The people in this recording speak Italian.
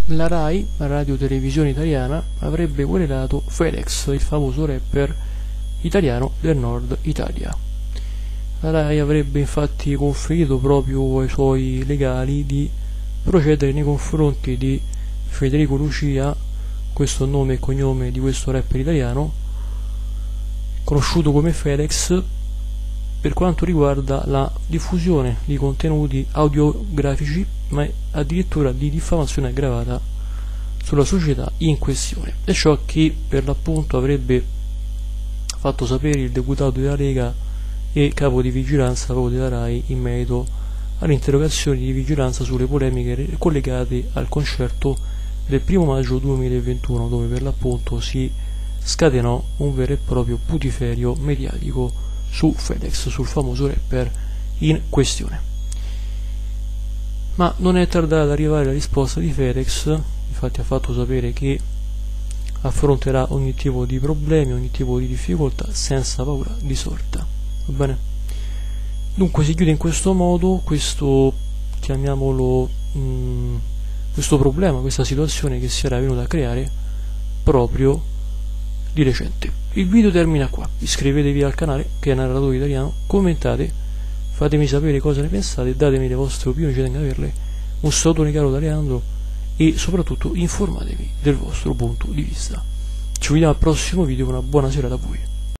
La RAI, la Radio Televisione Italiana, avrebbe querelato Fedez, il famoso rapper italiano del Nord Italia. La RAI avrebbe infatti conferito proprio ai suoi legali di procedere nei confronti di Federico Lucia, questo è il nome e cognome di questo rapper italiano, conosciuto come Fedez, per quanto riguarda la diffusione di contenuti audiografici, ma addirittura di diffamazione aggravata sulla società in questione. E ciò che per l'appunto avrebbe fatto sapere il deputato della Lega e capo di vigilanza proprio della RAI in merito alle interrogazioni di vigilanza sulle polemiche collegate al concerto del 1 maggio 2021, dove per l'appunto si scatenò un vero e proprio putiferio mediatico su Fedez, sul famoso rapper in questione. Ma non è tardata ad arrivare la risposta di Fedez, infatti ha fatto sapere che affronterà ogni tipo di problemi, ogni tipo di difficoltà senza paura di sorta. Va bene? Dunque si chiude in questo modo questo, chiamiamolo, questo problema, questa situazione che si era venuta a creare proprio di recente. Il video termina qua, iscrivetevi al canale che è Narratore Italiano, commentate, fatemi sapere cosa ne pensate, datemi le vostre opinioni, ci tengo ad averle. Un salutone caro da Leandro e soprattutto informatevi del vostro punto di vista. Ci vediamo al prossimo video, una buona serata a voi.